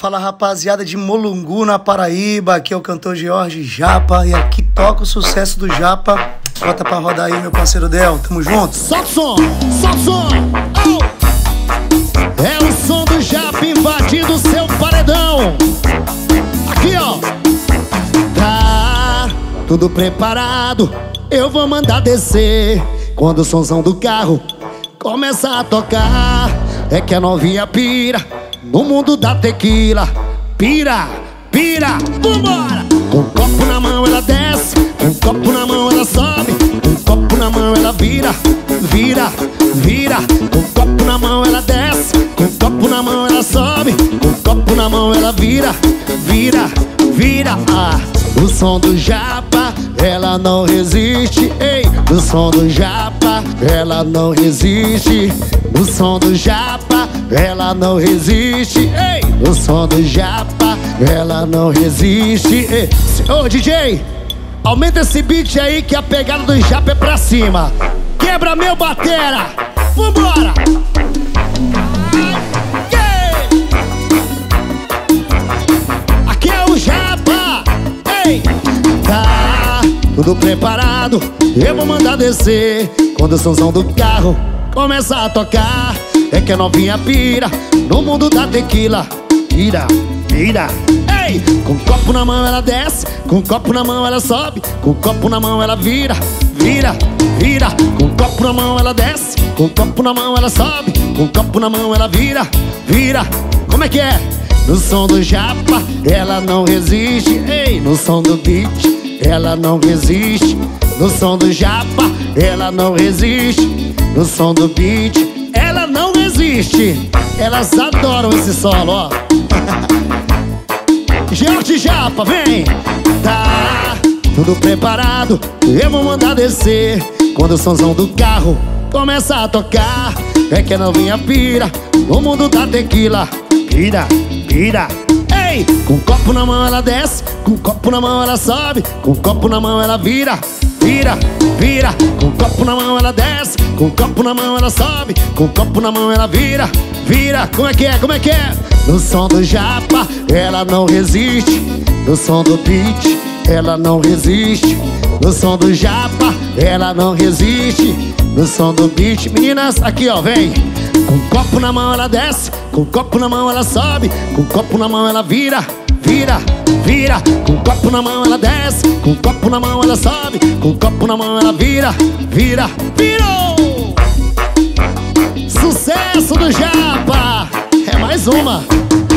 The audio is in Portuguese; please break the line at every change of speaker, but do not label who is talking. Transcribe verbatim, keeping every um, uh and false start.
Fala, rapaziada de Mulungu, na Paraíba. Aqui é o cantor Jorge Japa e aqui toca o sucesso do Japa. Bota pra rodar aí, meu parceiro Del. Tamo junto.
Solta o som, solta o som. Oh. É o som do Japa invadindo seu paredão. Aqui, ó. Tá tudo preparado, eu vou mandar descer. Quando o somzão do carro começa a tocar, é que a novinha pira no mundo da tequila. Pira, pira, vambora! Com um copo na mão ela desce, com um copo na mão ela sobe, com um copo na mão ela vira, vira, vira. Com um copo na mão ela desce, com um copo na mão ela sobe, com um copo na mão ela vira, vira, vira. Ah, o som do Japa, ela não resiste. Ei, o som do Japa, ela não resiste. O som do Japa, ela não resiste. Ei, o som do Japa, ela não resiste. Ei, ô D J, aumenta esse beat aí que a pegada do Japa é pra cima. Quebra meu batera, vambora! Yeah! Aqui é o Japa, ei! Tá tudo preparado, eu vou mandar descer. Quando o somzão do carro começa a tocar, é que a novinha pira no mundo da tequila. Pira, pira. Ei! Com um copo na mão ela desce, com um copo na mão ela sobe, com um copo na mão ela vira, vira, vira. Com um copo na mão ela desce, com um copo na mão ela sobe, com um copo na mão ela vira, vira. Como é que é? No som do Japa, ela não resiste. Ei, no som do beat, ela não resiste. No som do Japa, ela não resiste. No som do beat, ela não resiste. Elas adoram esse solo, ó. Jorge Japa, vem! Tá tudo preparado, eu vou mandar descer. Quando o somzão do carro começa a tocar, é que a novinha pira no mundo da tequila. Pira, pira. Ei! Com um copo na mão ela desce, com um copo na mão ela sobe, com um copo na mão ela vira, vira, vira. Com um copo na mão ela desce, com um copo na mão ela sobe, com um copo na mão ela vira, vira. Como é que é? Como é que é? No som do Japa, ela não resiste. No som do beat, ela não resiste. No som do Japa, ela não resiste. No som do beat, meninas, aqui ó, vem. Com um copo na mão ela desce, com um copo na mão ela sobe, com um copo na mão ela vira, vira, vira. Com um copo na mão ela desce, com um copo na mão ela sobe, com um copo na mão ela vira, vira, virou! Sucesso do Japa! É mais uma!